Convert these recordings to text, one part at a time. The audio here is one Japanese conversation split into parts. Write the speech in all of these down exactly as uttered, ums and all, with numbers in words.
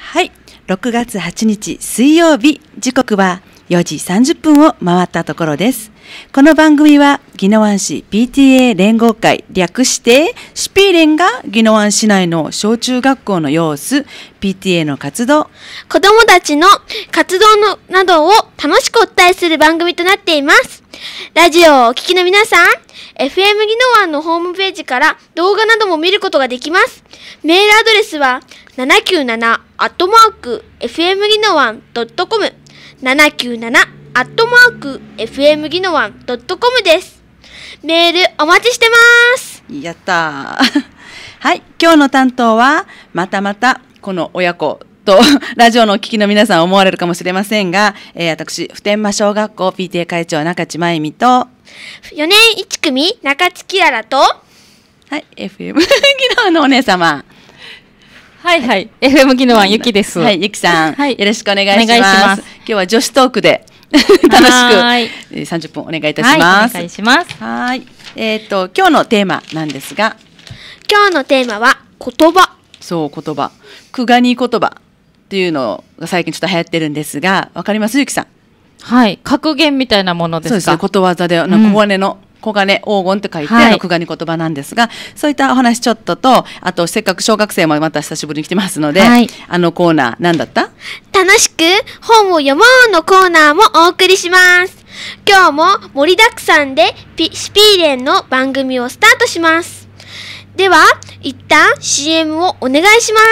はい、ろくがつはちにち水曜日、時刻はよじさんじゅっぷんを回ったところです。この番組は宜野湾市 ピーティーエー 連合会、略してシピー連が宜野湾市内の小中学校の様子、ピーティーエー の活動、 子どもたちの活動のなどを楽しくお伝えする番組となっています。ラジオをお聞きの皆さん、エフエム 宜野湾のホームページから動画なども見ることができます。メールアドレスはななきゅうななアットマークエフエム宜野湾ドットコム ななきゅうななアットマークエフエム宜野湾ドットコム です。メールお待ちしてます。 やったーはい、今日の担当はまたまたこの親子とラジオのお聞きの皆さん思われるかもしれませんが、えー、私普天間小学校 ピーティーエー 会長中地真由美とよねんいちくみ中津きららと、はい、エフエム 宜野湾のお姉様、 はいはい、エフエム 宜野湾ゆきです。 はい、ゆきさん、はい、よろしくお願いします。 お願いします。 今日は女子トークで楽しくさんじゅっぷんお願いいたします。 はい、お願いします。 はい、えっと今日のテーマなんですが、 今日のテーマは言葉。 そう言葉、くがに言葉っていうのが最近ちょっと流行ってるんですが、わかりますゆきさん？ はい、格言みたいなものですか？ そうですね、ことわざで、なんか小金の、うん小金黄金って書いて、はい、あのくがに言葉なんですが、そういったお話ちょっとと、あとせっかく小学生もまた久しぶりに来てますので、はい、あのコーナー何だった？ 楽しく本を読もうのコーナーもお送りします。今日も盛りだくさんでピシピーレンの番組をスタートします。では一旦 シーエム をお願いします。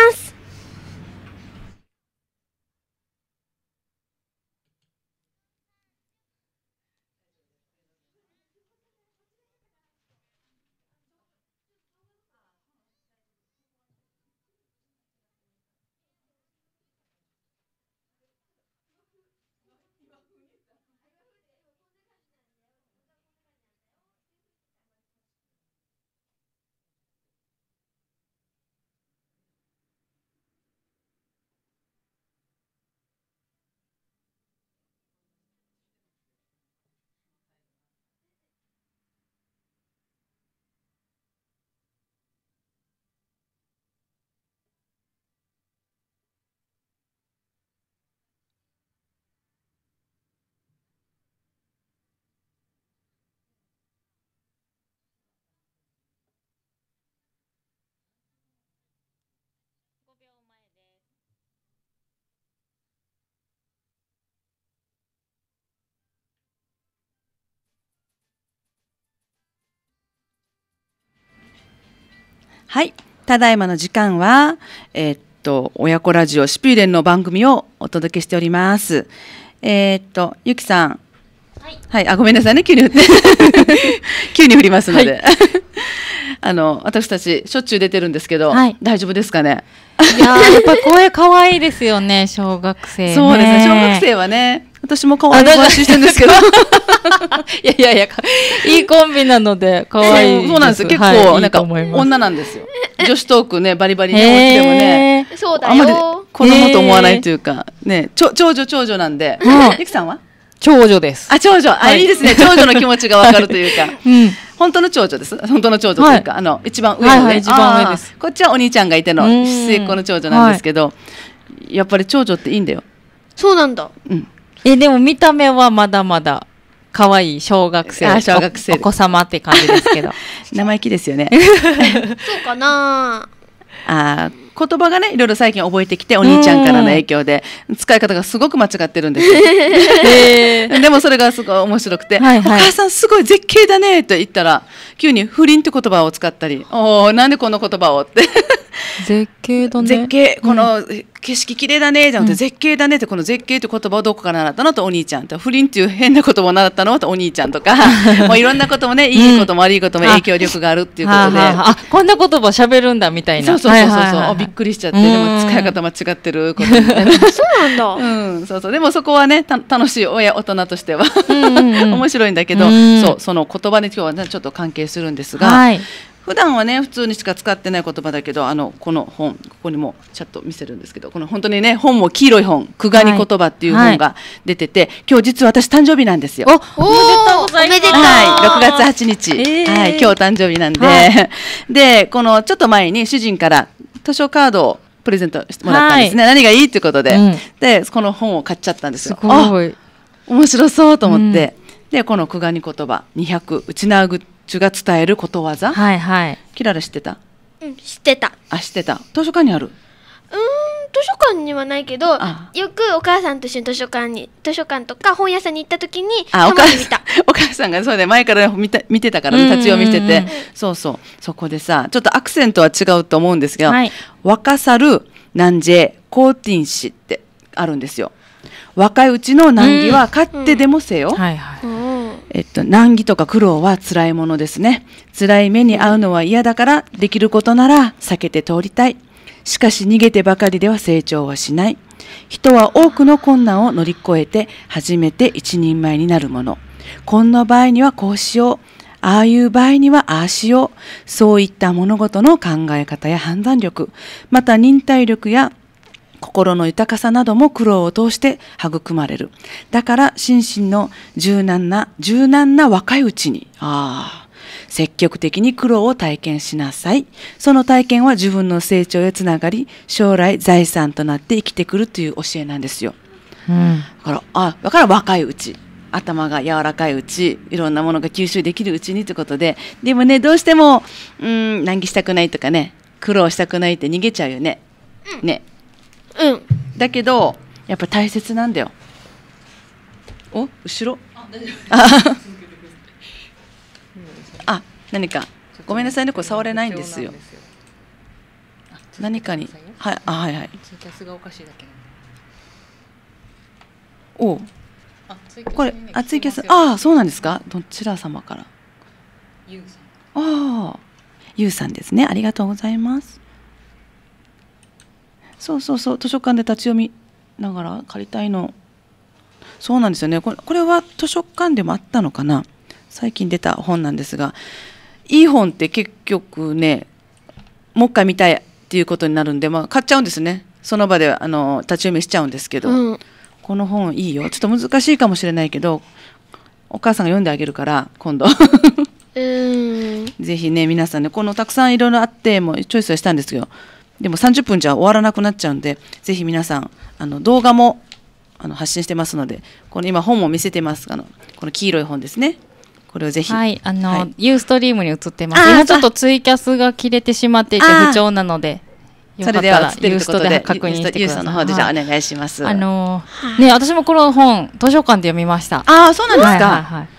はい、ただいまの時間は、えー、っと親子ラジオシピーレンの番組をお届けしております。えー、っとゆきさん、はい、はい、あごめんなさいね、急に振って急に振りますので、はい、あの私たちしょっちゅう出てるんですけど、はい、大丈夫ですかね？ いややっぱ声可愛いですよね、小学生ね。 そうですね、小学生はね、私も可愛い話してるんですけどいやいやいや、いいコンビなので可愛いです。 そうなんですよ、結構、はい、なんか女なんですよ。女子トークね、バリバリね、お家でもね、 そうだよ、 あんまり子供と思わないというかね、ちょ長女長女なんで、ゆきさんは長女です。 あ、長女、あ、いいですね、長女の気持ちがわかるというか、本当の長女です。本当の長女というか、あの一番上のね、 一番上です。 こっちはお兄ちゃんがいての末っ子の長女なんですけど、やっぱり長女っていいんだよ。 そうなんだ。 うん。 え、でも見た目はまだまだ可愛い小学生、 あ、小学生、 お子様って感じですけど生意気ですよねそうかなあ。言葉がね、いろいろ最近覚えてきて、お兄ちゃんからの影響で使い方がすごく間違ってるんですよでもそれがすごい面白くて、はいはい、お母さんすごい絶景だねと言ったら急に不倫って言葉を使ったり、おー、なんでこの言葉をって絶景だね、 絶景、この景色綺麗だねじゃなくて、うん、絶景だねって、この絶景って言葉をどこから習ったのとお兄ちゃんと、不倫っていう変な言葉を習ったのとお兄ちゃんとかもういろんなこともね、いいことも悪いことも影響力があるっていうことで、 あ、こんな言葉喋るんだみたいな、 そうそうそうそう、はいはいはい、びっくりしちゃって、でも使い方間違ってることみたいなそうなんだ、 うん、そうそう、でもそこはね、た楽しい親大人としては面白いんだけど、そう、その言葉に今日は、ね、ちょっと関係するんですが、はい、普段はね普通にしか使ってない言葉だけど、あのこの本、ここにもちょっと見せるんですけど、この本当にね、本も黄色い本、くがに言葉っていう本が出てて、はいはい、今日実は私誕生日なんですよ。 お、おめでとうございます。 はい、ろくがつはちにち、えー、はい、今日誕生日なんで、はい、でこのちょっと前に主人から図書カードをプレゼントしてもらったんですね、はい、何がいいっていうことで、うん、でこの本を買っちゃったんですよ。 すごい面白そうと思って、うん、でこのくがに言葉にひゃくうちなぐちが伝えることわざ、 はいはい、 キララ知ってた？ うん、知ってた。 あ、知ってた。図書館にある？うーん、 図書館にはないけど、よくお母さんと一緒に図書館に図書館とか本屋さんに行った時にたまに見た。 お母さんがそうで前から見た見てたから、ね、立ち読みしてて、そうそうそこでさちょっとアクセントは違うと思うんですけど、はい、若さる南西コーティン氏ってあるんですよ。若いうちの難儀は勝手でもせよ。えっと、難儀とか苦労は辛いものですね。辛い目に遭うのは嫌だからできることなら避けて通りたい。しかし逃げてばかりでは成長はしない。人は多くの困難を乗り越えて初めて一人前になるもの。こんな場合にはこうしよう。ああいう場合にはああしよう。そういった物事の考え方や判断力、また忍耐力や心の豊かさなども苦労を通して育まれる。だから心身の柔軟な柔軟な若いうちにああ積極的に苦労を体験しなさい。その体験は自分の成長へつながり、将来財産となって生きてくるという教えなんですよ。うん、だからあだから若いうち、頭が柔らかいうち、いろんなものが吸収できるうちにということで、でもねどうしてもうーん難儀したくないとかね、苦労したくないって逃げちゃうよね。うん、ね。うん、だけどやっぱ大切なんだよ。お後ろあ何かごめんなさいね、これ触れないんですよ。何かにはいあはいはいおこれあツイキャスああそうなんですか。どちら様から？ゆうさん。ああゆうさんですね、ありがとうございます。そうそうそう図書館で立ち読みながら借りたいの。そうなんですよね。これ、これは図書館でもあったのかな。最近出た本なんですが、いい本って結局ねもう一回見たいっていうことになるんで、まあ、買っちゃうんですね。その場であの立ち読みしちゃうんですけど、うん、この本いいよ。ちょっと難しいかもしれないけどお母さんが読んであげるから今度うんぜひね皆さんね、このたくさんいろいろあってもチョイスはしたんですよ。でもさんじゅっぷんじゃ終わらなくなっちゃうんで、ぜひ皆さんあの動画もあの発信してますので、この今本も見せてます。あのこの黄色い本ですね。これをぜひ、 はいあの、はい、ユーストリームに映ってます。今ちょっとツイキャスが切れてしまっていて不調なので、よかったらユーストで確認してください。ユーストの方でじゃあお願いします。あのー、ね私もこの本図書館で読みました。 ああそうなんですか。はいはいはい、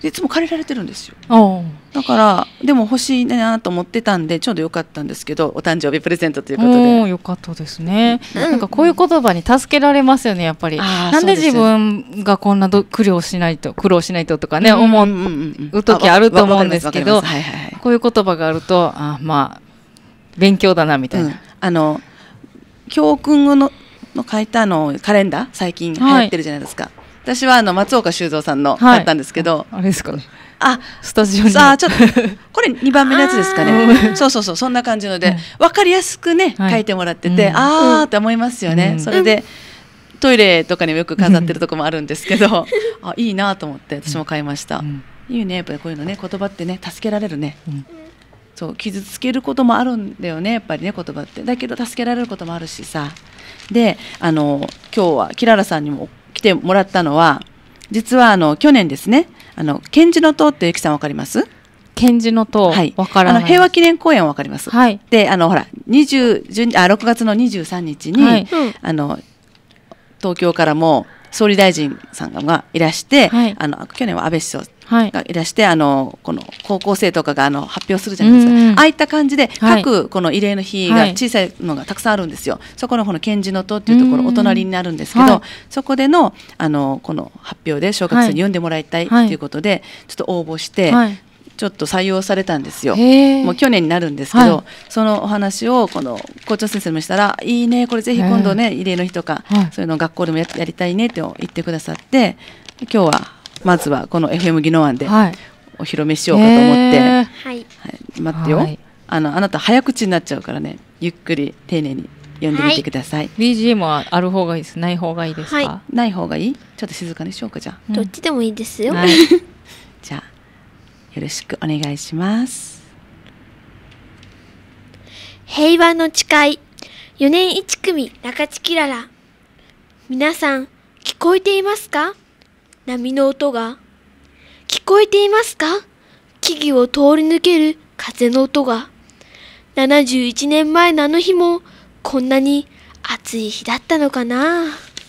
いつも借りられてるんですよ。だからでも欲しいなと思ってたんでちょうどよかったんですけど、お誕生日プレゼントということでよかったですね、うん、なんかこういう言葉に助けられますよねやっぱり。なんで自分がこんな苦労しないと苦労しないととかね、うん、思う時あると思うんですけど、こういう言葉があるとあまあ勉強だなみたいな、うん、あの教訓のの書いたのカレンダー最近流行ってるじゃないですか、はい、私はあの松岡修造さんの買ったんですけど、 はい、あれですかね、 あスタジオにあちょっとこれにばんめのやつですかねそうそうそうそんな感じので、うん、分かりやすくね、はい、書いてもらってて、うん、あーって思いますよね、うん、それでトイレとかにもよく飾ってるとこもあるんですけど、うん、あいいなと思って私も買いました、うん、いいねやっぱりこういうのね、言葉ってね助けられるね、うん、そう傷つけることもあるんだよねやっぱりね言葉って。だけど助けられることもあるしさ。であの今日はキララさんにも来てもらったのは実はあの去年ですね、あの賢治の塔ってゆきさんわかります？ 賢治の塔、はい、わからない。 あの平和記念公園わかります？はい、であのほらにじゅうあろくがつのにじゅうさんにちに、はい、あの東京からも総理大臣さんがいらして、はい、あの去年は安倍首相がいらして、はい、あのこの高校生とかがあの発表するじゃないですか、うんうん、ああいった感じで各この慰霊の日が小さいのがたくさんあるんですよ、はい、そこのこの賢治の塔っていうところお隣になるんですけど、はい、そこでの、あのこの発表で小学生に読んでもらいたいということで、はい、ちょっと応募して、はい、ちょっと採用されたんですよ。もう去年になるんですけど、はい、そのお話をこの校長先生もしたらいいねこれぜひ今度ね慰霊の日とか、はい、そういうの学校でも や, やりたいねって言ってくださって、今日はまずはこの エフエム 宜野湾でお披露目しようかと思って、はいはい、待ってよ、はい、あのあなた早口になっちゃうからねゆっくり丁寧に読んでみてください、はい、 ビージーエム はある方がいいです？ない方がいいですか？ はい、ない方がいい？ちょっと静かにしようかじゃあ、 うん、どっちでもいいですよ、 はい、じゃあよろしくお願いします。 平和の誓い、 よねんいち組中地キララ。皆さん、聞こえていますか？波の音が。聞こえていますか？木々を通り抜ける風の音が。ななじゅういちねんまえのあの日も、こんなに暑い日だったのかな。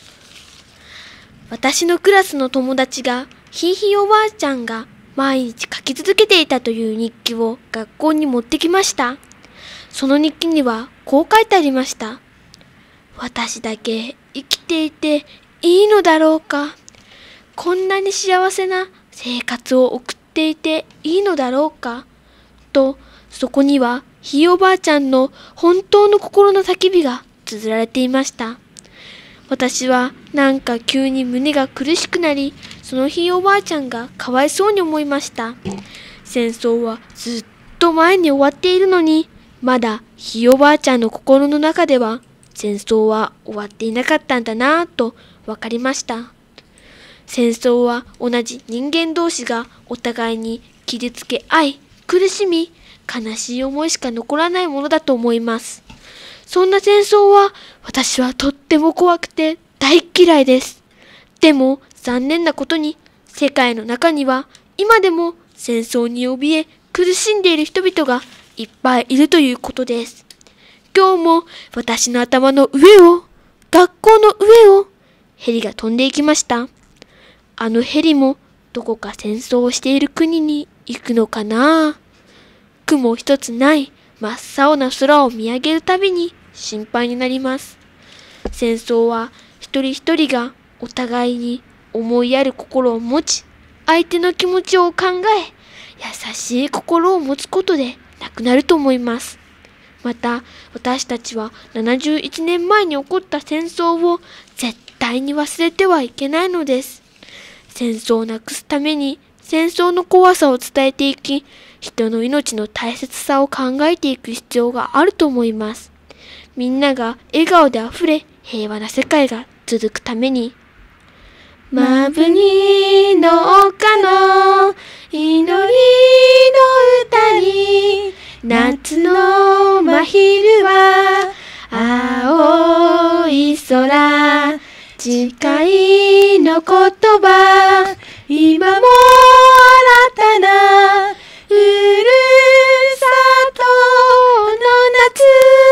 私のクラスの友達が、ひいひいおばあちゃんが毎日書き続けていたという日記を学校に持ってきました。その日記にはこう書いてありました。私だけ生きていていいのだろうか。こんなに幸せな生活を送っていていいのだろうか。と、そこにはひいおばあちゃんの本当の心の叫びが綴られていました。私はなんか急に胸が苦しくなり、そのひいおばあちゃんがかわいそうに思いました。戦争はずっと前に終わっているのに、まだひいおばあちゃんの心の中では戦争は終わっていなかったんだなぁと分かりました。戦争は同じ人間同士がお互いに傷つけ合い、苦しみ、悲しい思いしか残らないものだと思います。そんな戦争は私はとっても怖くて大嫌いです。でも残念なことに世界の中には今でも戦争に怯え苦しんでいる人々がいっぱいいるということです。今日も私の頭の上を、学校の上をヘリが飛んでいきました。あのヘリもどこか戦争をしている国に行くのかな。雲一つない真っ青な空を見上げるたびに心配になります。戦争は一人一人がお互いに思いやる心を持ち、相手の気持ちを考え、優しい心を持つことでなくなると思います。また、私たちはななじゅういちねんまえに起こった戦争を絶対に忘れてはいけないのです。戦争をなくすために戦争の怖さを伝えていき、人の命の大切さを考えていく必要があると思います。みんなが笑顔であふれ、平和な世界が続くために。まぶにの丘の祈りの歌に、夏の真昼は青い空、誓いの言葉、今も新たなふるさとの夏。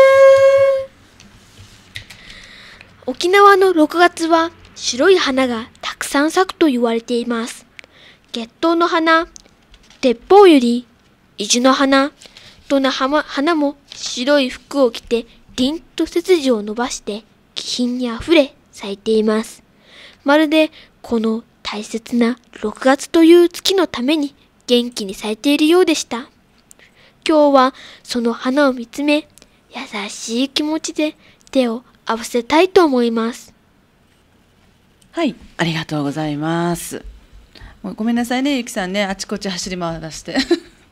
沖縄のろくがつは白い花がたくさん咲くと言われています。月桃の花、鉄砲より伊豆の花、どの花も白い服を着て凛と背筋を伸ばして気品にあふれ咲いています。まるでこの大切なろくがつという月のために元気に咲いているようでした。今日はその花を見つめ、優しい気持ちで手を合わせたいと思います。 はい、ありがとうございます。もうごめんなさいね、ゆきさんね、あちこち走り回らして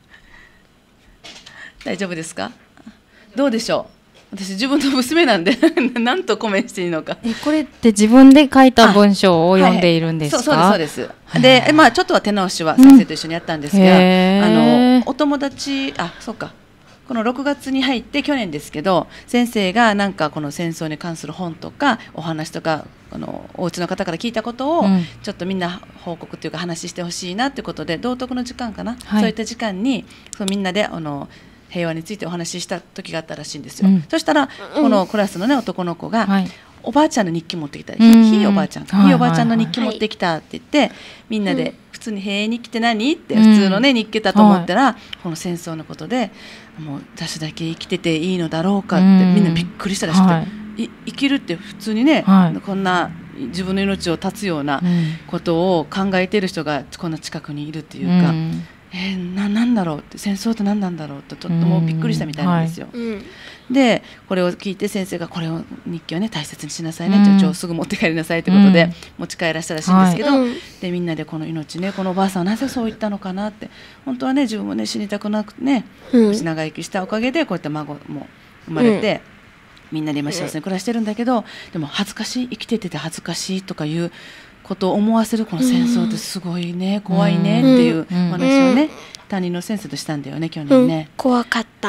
大丈夫ですか？どうでしょう？私自分の娘なんで何とコメントしていいのか。 え、これって自分で書いた文章を読んでいるんですか？ はいはい、そうそうですそうです。で、まあちょっとは手直しは先生と一緒にやったんですが、うん、あのお友達、あ、そうか。このろくがつに入って去年ですけど、先生がなんかこの戦争に関する本とかお話とか、あのお家の方から聞いたことをちょっとみんな報告というか話してほしいなということで、道徳の時間かな、はい、そういった時間にそうみんなであの平和についてお話しした時があったらしいんですよ。うん、そしたらこのクラスの、ね、男の子が、はい、おばあちゃんの日記持ってきた、ひいおばあちゃん、ひいおばあちゃんの日記持ってきたって言って、はい、みんなで普通に平和日記って何って普通の、ね、日記だと思ったら、はい、この戦争のことでもう私だけ生きてていいのだろうかってみんなびっくりしたらしくて、はい、生きるって普通にね、はい、こんな自分の命を絶つようなことを考えている人がこんな近くにいるっていうか、うん、えー、な, なんだろうって戦争って何なんだろうってとってもびっくりしたみたいなんですよ。うん、はい、でこれを聞いて先生がこれを日記をね大切にしなさいね、うん、ちょすぐ持って帰りなさいということで、うん、持ち帰らせたらしいんですけど、はい、でみんなでこの命ね、このおばあさんはなぜそう言ったのかなって、本当はね自分もね死にたくなくね、うん、長生きしたおかげでこういった孫も生まれて、うん、みんなで今幸せに暮らしてるんだけど、でも恥ずかしい、生きててて恥ずかしいとかいうことを思わせるこの戦争ってすごいね、うん、怖いねっていうお話をね、うん、担任の先生としたんだよね去年ね、 うん、怖かっ 。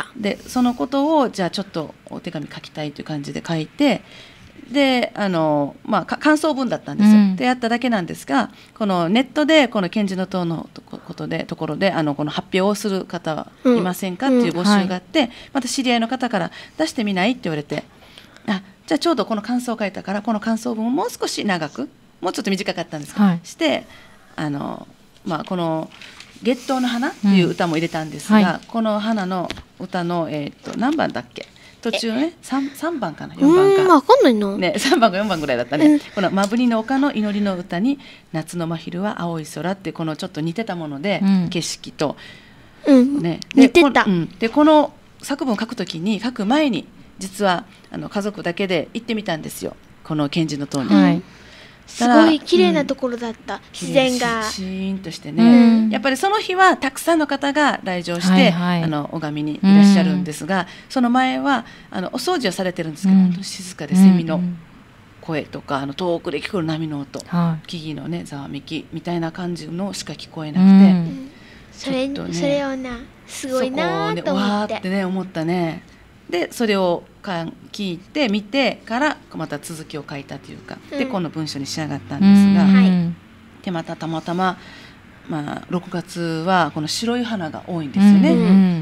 でそのことをじゃあちょっとお手紙書きたいという感じで書いて、であの、まあ、感想文だったんですよ、うん、でやっただけなんですが、このネットでこの賢治の塔のことでところであのこの発表をする方はいませんか、うん、っていう募集があって、うんはい、また知り合いの方から出してみないって言われて、あじゃあちょうどこの感想を書いたからこの感想文をもう少し長く、もうちょっと短かったんですが、はい、してあの、まあ、この月桃の花っていう歌も入れたんですが、うんはい、この花の歌の、えー、と何番だっけ、途中ね 3, 3番かなよんばんか、 うん分かんないな、 ね、さんばんかよんばんぐらいだったね、うん、このまぶりの丘の祈りの歌に夏の真昼は青い空ってこのちょっと似てたもので、うん、景色と、 うんね、 で似てた、 こ、うん、でこの作文を書くときに書く前に実はあの家族だけで行ってみたんですよ、この賢治の塔に、はい、 すごい綺麗なところだった、うん、自然がシーンとしてね、うん、やっぱりその日はたくさんの方が来場して、はいはい、あの拝みにいらっしゃるんですが、うん、その前はあのお掃除はされてるんですけど、うん、本当に静かでセミの声とか、あの遠くで聞こえる波の音、はい、木々のねざわめきみたいな感じのしか聞こえなくて、うん、 それ、ね、それをなすごいなと思って、 わーってね思ったね。でそれをか聞いて見てからまた続きを書いたというか、うん、でこの文章に仕上がったんですが、はい、でまたたまたま、まあ、ろくがつはこの白い花が多いんですよね、うん、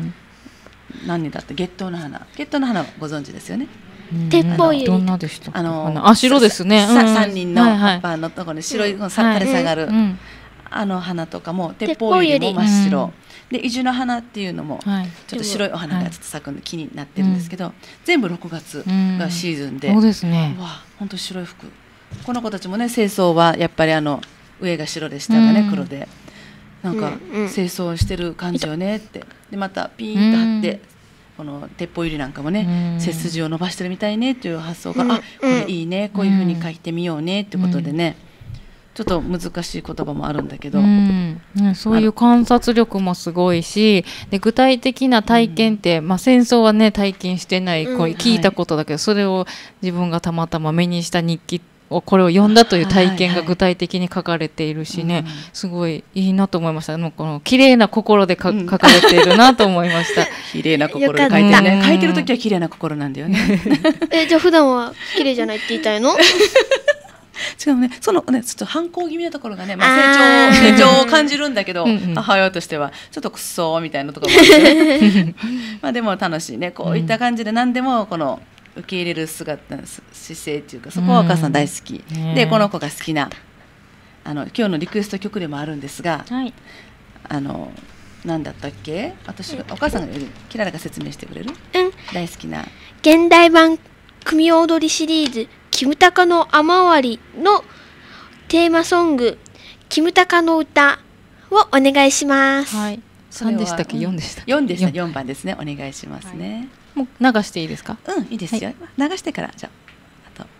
何だって月桃の花、月桃の花はご存知ですよね、 鉄砲ゆり、 どんなでしたか、あのあ白ですね、 うん、さんにんの葉っぱのところに白い、うん、垂れ下がる、うん、あの花とかも鉄砲ゆりも真っ白、うんで移住の花っていうのもちょっと白いお花がちょっと咲くの木になってるんですけど、はい、全部ろくがつがシーズンで、うん、 そうですね、 わあ本当白い服、この子たちもね清掃はやっぱりあの上が白で下がね、うん、黒でなんか清掃してる感じよねって、でまたピーンと張って、うん、この鉄砲ゆりなんかもね、うん、背筋を伸ばしてるみたいねっていう発想が、うん、あこれいいね、こういう風に書いてみようねってことでね、ちょっと難しい言葉もあるんだけど、うんね、そういう観察力もすごいし、で具体的な体験って、うんまあ、戦争はね体験してない、うん、こう聞いたことだけど、はい、それを自分がたまたま目にした日記をこれを読んだという体験が具体的に書かれているしね、はいはい、すごいいいなと思いました。この綺麗な心でか、うん、書かれているなと思いました綺麗な心で書いてるね、書いてる時は綺麗な心なんだよねえじゃあ普段は綺麗じゃないって言いたいの違うね、そのねちょっと反抗気味なところがね、まあ、成長成長を感じるんだけど、うんうん、母親としてはちょっとくっそーみたいなところもあって、ね、まあでも楽しいね、こういった感じで何でもこの受け入れる姿姿勢っていうか、そこはお母さん大好き、うん、でこの子が好きなあの今日のリクエスト曲でもあるんですが、はい、あの何だったっけ、私が、うん、お母さんがキララが説明してくれる、うん、大好きな現代版組踊りシリーズキムタカの雨上がりのテーマソングキムタカの歌をお願いします。 はい、さんでしたっけ、よんでしたっけ、 よんでした、よんばんですね、お願いしますね、 はい、もう流していいですか。 うんいいですよ、はい、流してからじゃああと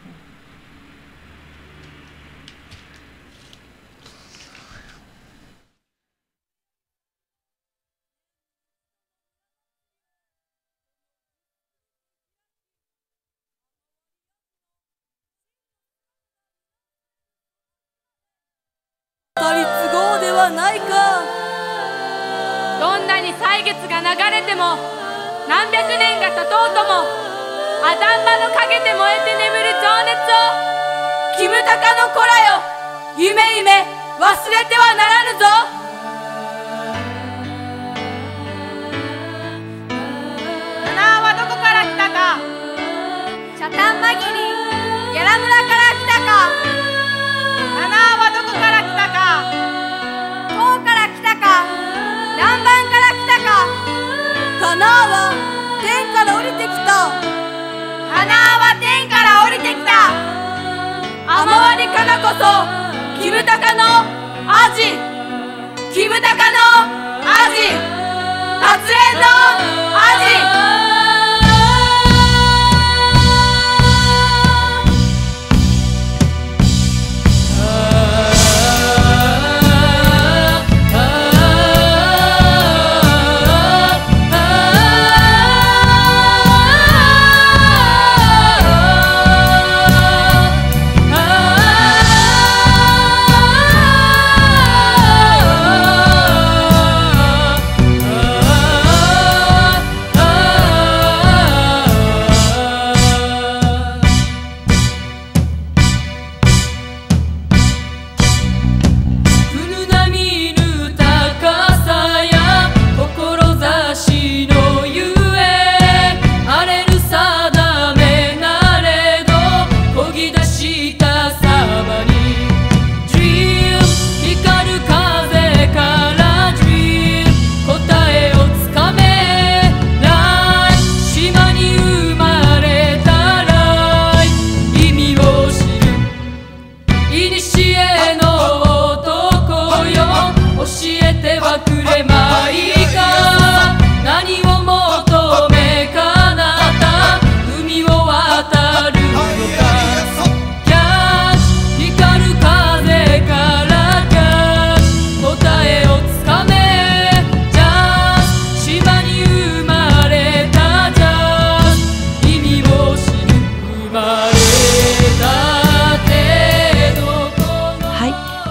たり都合ではないか。どんなに歳月が流れても何百年が経とうともアダンマの陰で燃えて眠る情熱をキムタカの子らよ、夢夢忘れてはならぬぞ。花はどこから来たか、シャタンマギリギャラ村から来たか、花はどこから来たか、塔から来たか、南蛮から来たか。花は天から降りてきた。花は天から降りてきた。雨割りからこそキムタカの味、キムタカの味、達連の味。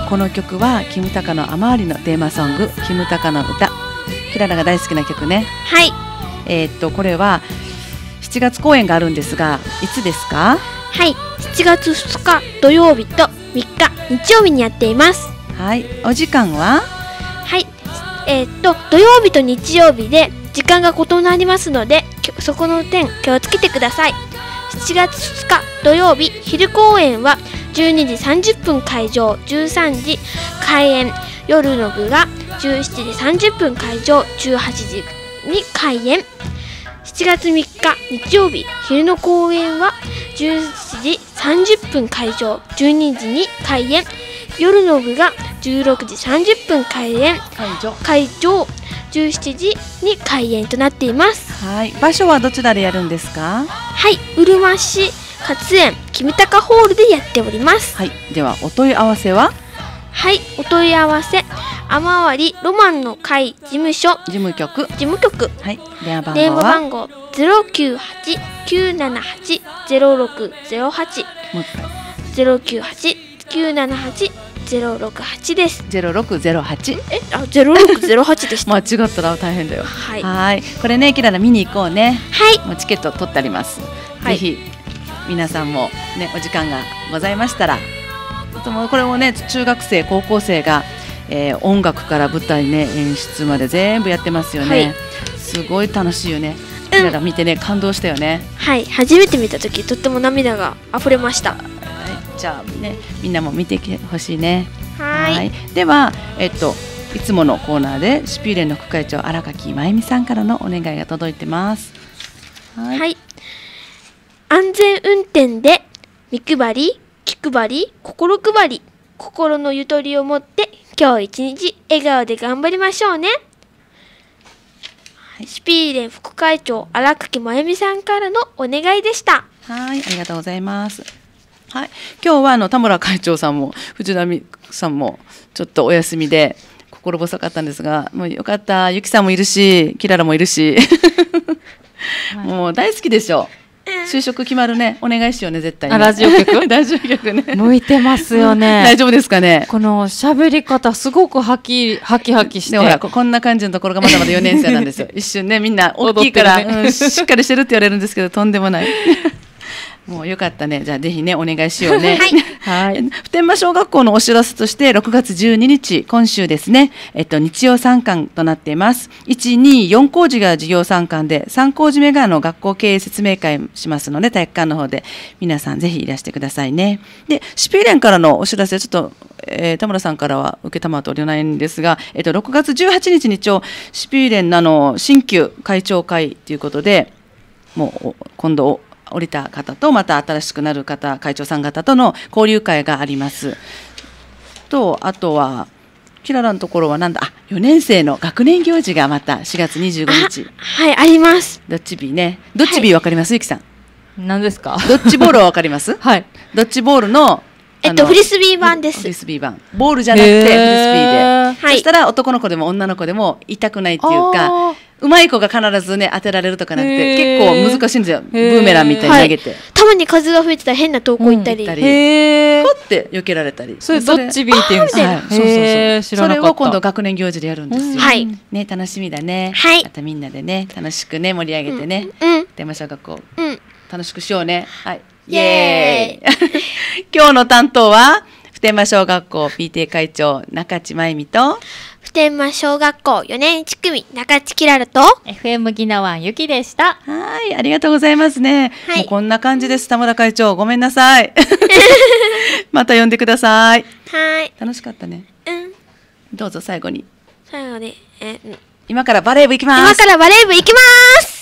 この曲はキムタカの雨割りのテーマソング、キムタカの歌。キララが大好きな曲ね。 はい。 えー、っとこれはしちがつ公演があるんですが、いつですか？ はい、しちがつふつか土曜日とみっか日曜日にやっています。 はい、お時間は？ はい、えー、っと土曜日と日曜日で時間が異なりますので、そこの点気をつけてください。しちがつふつか土曜日、昼公演はじゅうにじさんじゅっぷん開場、じゅうさんじ開演。夜の部がじゅうしちじさんじゅっぷん開場、じゅうはちじに開演。しちがつみっか日曜日、昼の公演はじゅうしちじさんじゅっぷん開場、じゅうにじに開演。夜の部がじゅうろくじさんじゅっぷん開演、 会場会場じゅうしちじに開演となっています。 はい、場所はどちらでやるんですか？ はい、うるま市勝園キムタカホールでやっております。 はい、ではお問い合わせは？ はい、お問い合わせ雨割りロマンの会事務所事務局。 事務局。 はい、電話番号は？ 電話番号ゼロきゅうはちきゅうななはちゼロろくゼロはちゼロきゅうはちきゅうななはちゼロろくはちです。 ゼロろくゼロはち。 え、あ、ゼロろくゼロはちでした。 間違ったら大変だよ。 はい。 はい、これね、キララ見に行こうね。 はい。 もうチケット取ってあります。 はい、 ぜひ皆さんもね、お時間がございましたら、あともこれもね、中学生高校生が、えー、音楽から舞台ね、演出まで全部やってますよね。はい、すごい楽しいよね。キララ見てね、感動したよね。 はい、初めて見た時とっても涙が溢れました。 じゃあね、みんなも見てほしいね。 はい。はい、 では、えっといつものコーナーでシュピーレンの副会長荒垣真由美さんからのお願いが届いてます。 はい。はい、安全運転で目配り、気配り、心配り、心のゆとりを持って今日一日笑顔で頑張りましょうね。はい、シュピーレン副会長荒垣真由美さんからのお願いでした。 はい、ありがとうございます。はい、今日はあの田村会長さんも藤波さんもちょっとお休みで心細かったんですが、もうよかった、ゆきさんもいるしキララもいるしもう大好きでしょ。就職決まるね、お願いしようね、絶対に。 ラジオ局ラジオ局ね、 向いてますよね。 大丈夫ですかね。 この喋り方すごくハキハキハキして、 ほらこんな感じのところがまだまだよねん生なんですよ。一瞬ね、みんな大きいから、ね、うん、しっかりしてるって言われるんですけどとんでもないもうよかったね。じゃあぜひねお願いしようね。はい。普天間小学校のお知らせとしてろくがつじゅうににち今週ですね、えっと日曜参観となっています。いち、に、よん校時が授業参観でさん校時目がの学校経営説明会しますので体育館の方で皆さんぜひいらしてくださいね。でシュピーレンからのお知らせちょっと、えー、田村さんからは受けたまっておりないんですが、えっとろくがつじゅうはちにち日曜シュピーレンのあの新旧会長会ということで、もう今度降りた方とまた新しくなる方、会長さん方との交流会がありますと、あとはキララのところはなんだ、あ、よねん生の学年行事がまたしがつにじゅうごにち、 はい、あります。 ドッジビーね。ドッジビーわかります、ゆきさん。 何ですか？ ドッジボールはわかります？ はい。 ドッジボールのえっとフリスビー版です。 フリスビー版、ボールじゃなくてフリスビーで、 はい、 そしたら男の子でも女の子でも痛くないっていうか、うまい子が必ずね当てられるとかなくて結構難しいんですよ。ブーメランみたいに投げて、はい、 たまに風が吹いてたら変な投稿行ったり、うん、 へー、ふって避けられたり、 それドッジビーっていうんですか？はい、そうそうそう、それを今度学年行事でやるんですよ、うん、 はい、 ね、楽しみだね、 はい、 またみんなでね楽しくね盛り上げてね、天満小学校、うん、楽しくしようね。はい、イエーイ今日の担当は普天間小学校 ピーティー 会長中地真由美と普天間小学校よねんいち組中地きららとエフエム ぎなわんゆきでした。 はい、ありがとうございますね、はい、もうこんな感じです。田村会長ごめんなさいまた呼んでください。 はい、 楽しかったね。 うん、 どうぞ最後に。 最後に、え、 今からバレー部行きます。 今からバレー部行きます。